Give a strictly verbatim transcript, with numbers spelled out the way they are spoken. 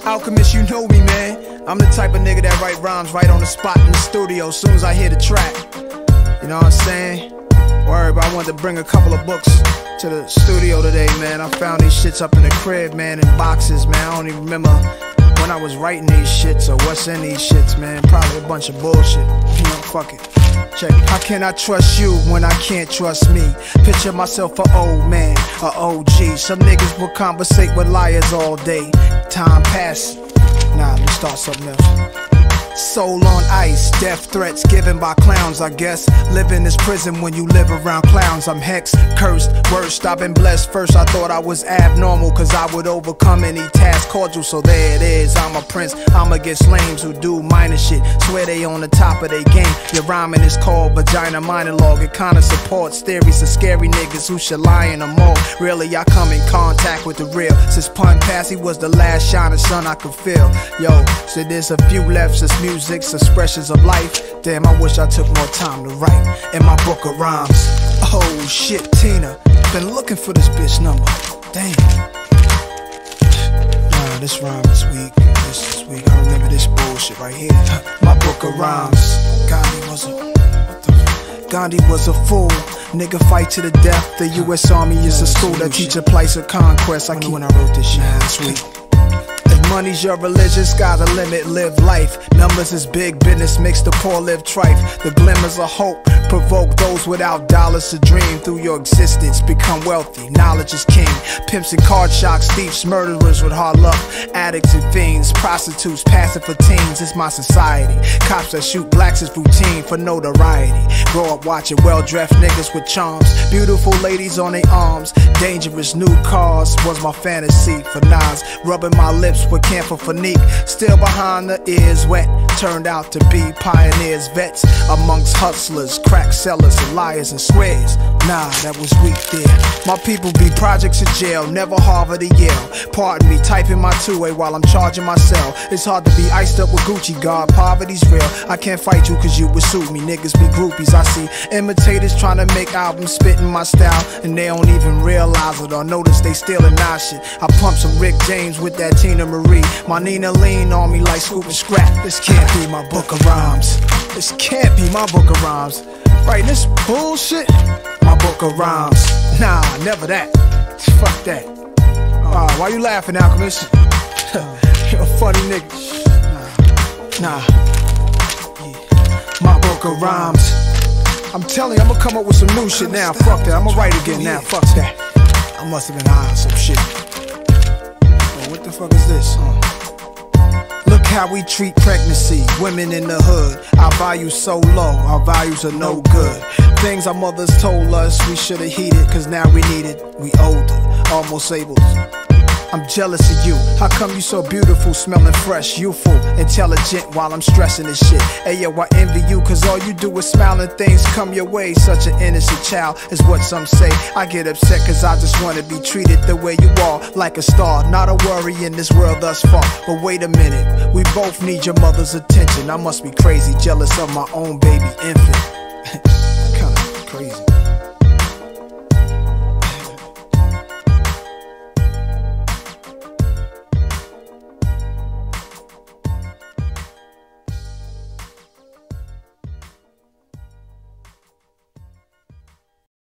Alchemist, you know me, man. I'm the type of nigga that write rhymes right on the spot in the studio as soon as I hear the track. You know what I'm saying? Word, but I wanted to bring a couple of books to the studio today, man. I found these shits up in the crib, man, in boxes, man. I don't even remember when I was writing these shits or what's in these shits, man. Probably a bunch of bullshit. You know, fuck it. Check it. How can I trust you when I can't trust me? Picture myself a old man, a O G. Some niggas will conversate with liars all day. Time passes. Nah, let's start something else. Soul on ice, death threats given by clowns, I guess. Living is prison when you live around clowns. I'm hexed, cursed, worst, I've been blessed. First I thought I was abnormal, cause I would overcome any task cordial. So there it is, I'm a prince, I'm against lames who do minor shit. Swear they on the top of their game. Your rhyming is called vagina monologue. It kinda supports theories of scary niggas who should lie in a mall. Really, I come in contact with the real. Since Pun Passy was the last shining sun I could feel. Yo, so there's a few left since music's expressions of life. Damn, I wish I took more time to write in my book of rhymes. Oh shit, Tina, been looking for this bitch number. Damn. Nah, this rhyme is weak. This is weak. I remember this bullshit right here. My book of rhymes. Gandhi was a what the Gandhi was a fool. Nigga fight to the death. The U S Army is a school that teach a place of conquest. I keep when I wrote this shit. Nah, it's weak. Money's your religion, sky's the limit, live life. Numbers is big business, makes the poor live trife. The glimmers of hope provoke those without dollars to dream through your existence. Become wealthy, knowledge is king. Pimps and card sharks, thieves, murderers with hard luck. Addicts and fiends, prostitutes, passing for teens. It's my society. Cops that shoot blacks is routine for notoriety. Grow up watching well-dressed niggas with charms. Beautiful ladies on their arms. Dangerous new cars was my fantasy for Nas. Rubbing my lips with camphor for neat. Still behind the ears wet. Turned out to be pioneers, vets amongst hustlers, crack sellers, and liars and squares. Nah, that was weak there. My people be projects in jail, never Harvard or Yale. Pardon me, typing my two-way while I'm charging my cell. It's hard to be iced up with Gucci guard, poverty's real. I can't fight you cause you would sue me. Niggas be groupies, I see imitators trying to make albums spitting my style, and they don't even realize it or notice they stealing our shit. I pump some Rick James with that Tina Marie. My Nina lean on me like Scoop and Scrap. This can't be my book of rhymes. This can't be my book of rhymes. Right, this bullshit. My book of rhymes. Nah, never that. Fuck that. Uh, why you laughing, Alchemist? You're a funny nigga. Nah, nah. Yeah. My book of rhymes. I'm telling you, I'm gonna come up with some new shit now. Fuck that. I'm gonna write again now. Fuck that. I must have been high on some shit. Oh, what the fuck is this? Uh, Look how we treat pregnancy, women in the hood. Our values so low, our values are no good. Things our mothers told us we should've heeded, cause now we need it. We older, almost able. I'm jealous of you. How come you so beautiful, smelling fresh, youthful, intelligent while I'm stressing this shit? Hey yo, I envy you cause all you do is smile and things come your way. Such an innocent child is what some say. I get upset cause I just wanna be treated the way you are, like a star. Not a worry in this world thus far. But wait a minute, we both need your mother's attention. I must be crazy, jealous of my own baby infant. Kinda crazy.